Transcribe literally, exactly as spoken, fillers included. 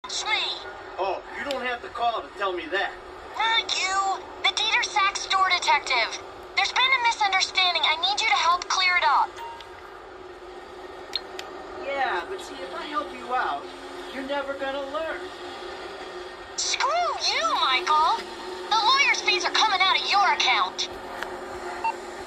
It's me. Oh, you don't have to call to tell me that. Not you. The Dieter Sack store detective. There's been a misunderstanding. I need you to help clear it up. Yeah, but see, if I help you out, you're never gonna learn. Screw